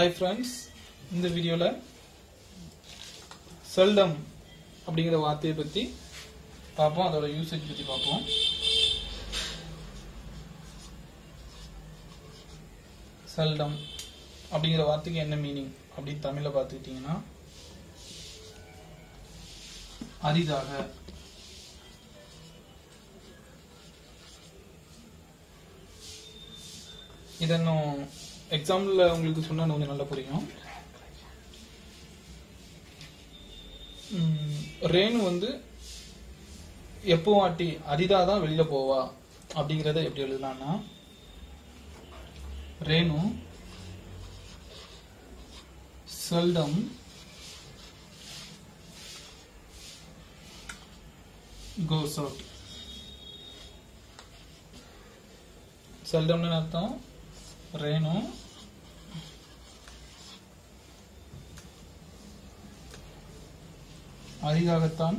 Hi friends, இந்த வீடியோல seldom அப்படிங்கிற வார்த்தையை பத்தி பார்ப்போம், அதோட யூசேஜ் பத்தி பார்ப்போம். seldom அப்படிங்கிற வார்த்தைக்கு என்ன மீனிங் அப்படி தமிழ்ல பார்த்துக்கிட்டீங்கன்னா அரிதாக. இதன்னும் எக்ஸாம்பிள்ல உங்களுக்கு சொன்னா கொஞ்சம் நல்லா புரியும். ரேணு வந்து எப்போ வாட்டி அரிதாதான் வெளியில போவா அப்படிங்கறத எப்படி எழுதலாம்னா, Renu seldom goes out. seldom அர்த்தம் ரேணு அரிதாகத்தான்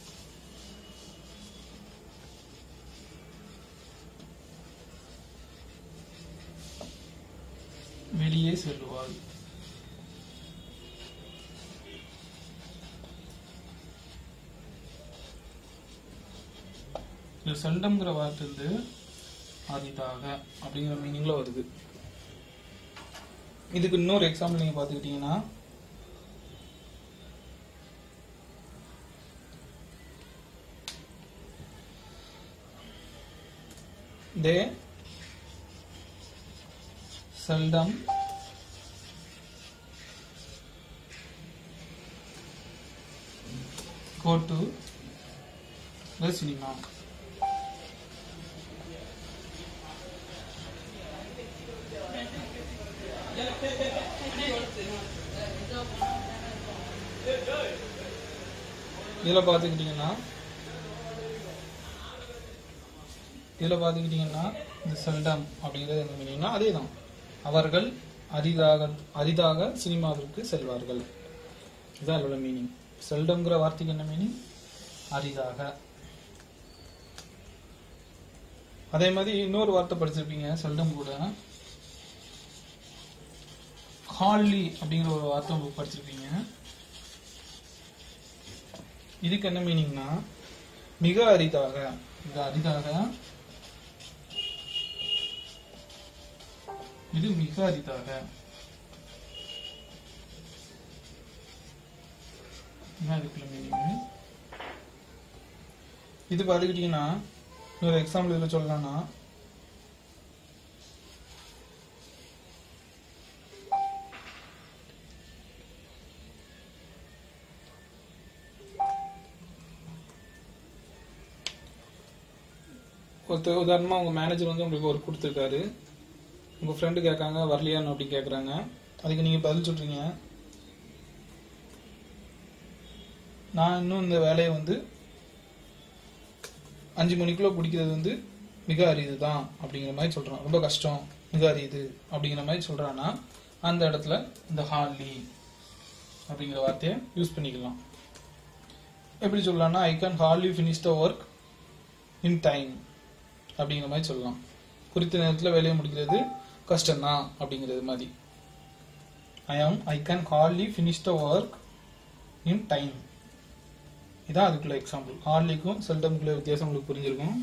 வெளியே செல்வாள். இது செல்டம்ங்கிற வார்த்தை வந்து அரிதாக அப்படிங்கிற மீனிங்ல வருது. இதுக்கு இன்னொரு எக்ஸாம்பிள் நீங்க பாத்துக்கிட்டீங்கன்னா, they seldom go to the cinema. இதுல பாத்துக்கிட்டீங்கன்னா இந்த செல்டம் அப்படிங்கிறது என்ன மீனிங்னா, அதேதான், அவர்கள் அரிதாக சினிமாவிற்கு செல்வார்கள். இதுதான் அதோட மீனிங். செல்டம்ங்கிற வார்த்தைக்கு என்ன மீனிங்? அரிதாக. அதே மாதிரி இன்னொரு வார்த்தை படிச்சிருப்பீங்க செல்டம் கூட, ஹார்லி அப்படிங்கிற ஒரு வார்த்தை படிச்சிருப்பீங்க. இதுக்கு என்ன மீனிங்னா, மிக அரிதாக. மிக அரிதாக, இது மிக அரிதாக. இதுக்குள்ள மீனிங். இது பாத்துக்கிட்டீங்கன்னா ஒரு எக்ஸாம்பிள் இதுல சொல்லலாம்னா, உதாரணமா உங்க மேனேஜர் வந்து உங்களுக்கு ஒரு கொடுத்துருக்காரு, உங்க ஃப்ரெண்டு கேட்காங்க வரலையான்னு அப்படி கேட்கறாங்க. அதுக்கு நீங்க பதில் சொல்றீங்க, நான் இன்னும் இந்த வேலையை வந்து 5 மணிக்குள்ள பிடிக்கிறது வந்து மிக அரிதுதான் அப்படிங்கிற மாதிரி சொல்றான். ரொம்ப கஷ்டம், மிக அரிது அப்படிங்கிற மாதிரி சொல்றான்னா, அந்த இடத்துல இந்த ஹார்லி அப்படிங்கிற வார்த்தையை யூஸ் பண்ணிக்கலாம். எப்படி சொல்லலாம்னா, ஐ கேன் ஹார்லி finish the work in time அப்படிங்கிற மாதிரி சொல்லலாம். குறித்த நேரத்தில் வேலையை முடிக்கிறது கஷ்டம்தான் அப்படிங்கிறது மாதிரி. ஐ கேன் ஹார்லி finish the work in time. இதான் அதுக்குள்ள எக்ஸாம்பிள். ஹார்லிக்கும் செல்டம்குள்ள வித்தியாசம் உங்களுக்கு புரிஞ்சிருக்கும்.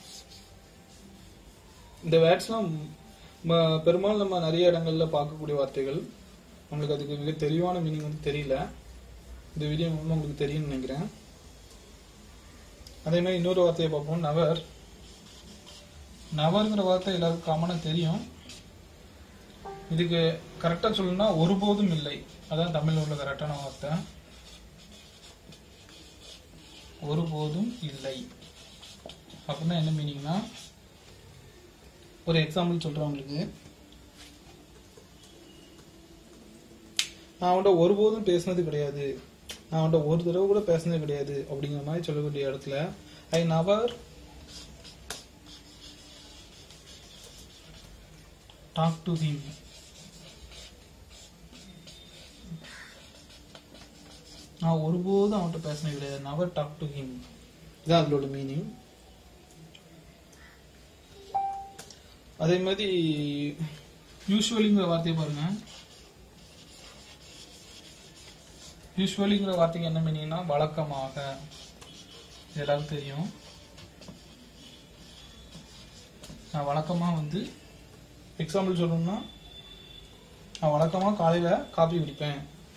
இந்த வேர்ட்ஸ்லாம் பெரும்பாலும் நம்ம நிறைய இடங்கள்ல பார்க்கக்கூடிய வார்த்தைகள். உங்களுக்கு அதுக்கு மிக தெளிவான மீனிங் வந்து தெரியல. இந்த வீடியோ மூலமா உங்களுக்கு தெரியும்னு நினைக்கிறேன். அதே மாதிரி இன்னொரு வார்த்தையை பார்ப்போம், நவர். நவர்ங்கிற வார்த்தை எல்லாருக்கும் காமனா தெரியும். இதுக்கு கரெக்டா சொல்லணும்னா ஒருபோதும் இல்லை. அதான் தமிழ்ல உள்ள கரெக்டான வார்த்தை, ஒருபோதும் இல்லை. அப்படின்னா என்ன மீனிங்னா, ஒரு எக்ஸாம்பிள் சொல்றேன் உங்களுக்கு. நான் அவன்கிட்ட ஒருபோதும் பேசினது கிடையாது, நான் அவன்கிட்ட ஒரு தடவை கூட பேசினது கிடையாது அப்படிங்கிற மாதிரி சொல்லக்கூடிய இடத்துல ஐ நவர் talk to him. நான் ஒருபோதும் அவன்கிட்ட பேசினது கிடையாது, never talk to him. இதான் அதோட மீனிங். அதே மாதிரி யூசுவலிங்கிற வார்த்தையை பாருங்க. யூஸ்வலிங்கிற வார்த்தைக்கு என்ன மீனிங்னா வழக்கமாக. எல்லாருக்கும் தெரியும். நான் வழக்கமா வந்து எக்ஸாம்பிள் சொல்லணும்னா, நான் வழக்கமா காலையில காபி குடிப்பேன்.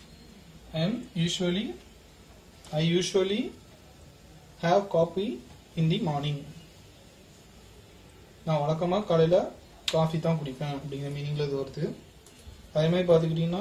I usually have coffee in the morning. நான் வழக்கமா காலையில காஃபி தான் குடிப்பேன் அப்படிங்கிற மீனிங்ல இது வருது. அதே மாதிரி பார்த்துக்கிட்டீங்கன்னா,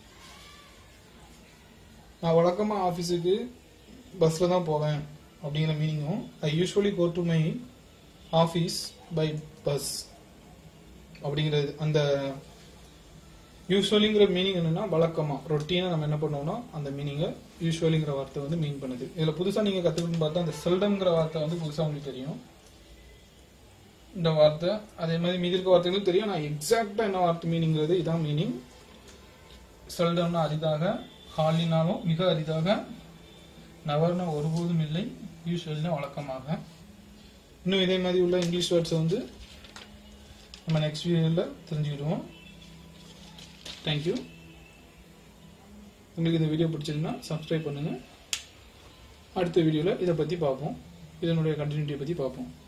நான் வழக்கமா ஆஃபீஸுக்கு பஸ்ல தான் போவேன் அப்படிங்கிற மீனிங்கும் I usually go to my office by bus அப்படிங்கிறது. அந்த யூஸ்வலிங்கிற மீனிங் என்னன்னா வழக்கமா, ரொட்டீனா நம்ம என்ன பண்ணுவோம்னா அந்த மீனிங்கை யூஸ்வலிங்கிற வார்த்தை வந்து மீன் பண்ணுது. இதுல புதுசா நீங்க கத்துக்கணும்னு பார்த்தா அந்த செல்டம்ங்கிற வார்த்தை வந்து புதுசா உங்களுக்கு தெரியும். இந்த வார்த்தை அதே மாதிரி மீதி இருக்க வார்த்தைகளும் தெரியும். நான் எக்ஸாக்டா என்ன வார்த்தை மீனிங்கிறது இதான் மீனிங். செல்டம்னா அரிதாக, ஹாலினாலும் மிக அரிதாக, நவர்னா ஒருபோதும் இல்லை, யூஸ்வல்னா வழக்கமாக. இன்னும் இதே மாதிரி உள்ள இங்கிலீஷ் வேர்ட்ஸை வந்து நம்ம நெக்ஸ்ட் வீடியோல தெரிஞ்சுக்கிடுவோம். தேங்க்யூ. உங்களுக்கு இந்த வீடியோ பிடிச்சிருந்தா சப்ஸ்கிரைப் பண்ணுங்க. அடுத்த வீடியோல இதை பத்தி பார்ப்போம். இதனுடைய கண்டினியூட்டியை பத்தி பார்ப்போம்.